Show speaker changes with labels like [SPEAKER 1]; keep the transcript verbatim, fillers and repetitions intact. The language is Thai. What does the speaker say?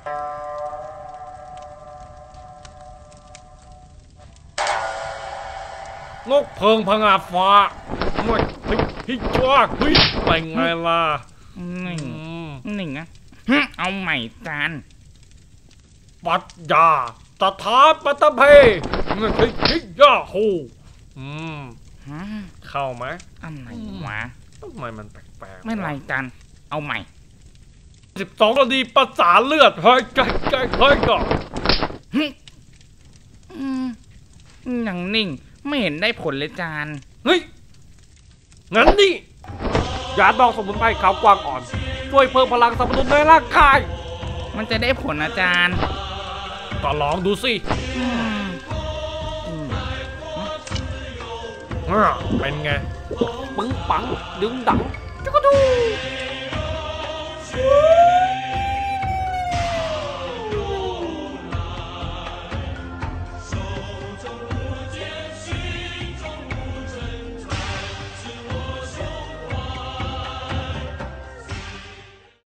[SPEAKER 1] นกเพิงพงาฟ้าเฮ้ยเฮ้ยเฮ้ยจ้าเฮ้ยไปไงล่ะ
[SPEAKER 2] หนึ่งหนึ่งอะเอาใหม่จาน
[SPEAKER 1] ปัจจาตถาปัตเพเฮ้ยเฮ้ยเฮ้ยยาโฮอืมเข้าไหม
[SPEAKER 2] อะไรวะ
[SPEAKER 1] ทำไมมันแปลกๆ
[SPEAKER 2] ไม่ไรจานเอาใหม่
[SPEAKER 1] สิบสองนาทีประสานเลือดเฮ้ยใจใจเฮ้ยก่อน
[SPEAKER 2] อย่างนิ่งไม่เห็นได้ผลเลยจาน
[SPEAKER 1] เฮ้ยงั้นนี่ยาดองสมุนไพรขาวกวางอ่อนช่วยเพิ่มพลังสมดุลในร่างกาย
[SPEAKER 2] มันจะได้ผลอาจารย์
[SPEAKER 1] ก็ลองดูสิเป็นไงปึ้งปังดึงดังจุกดู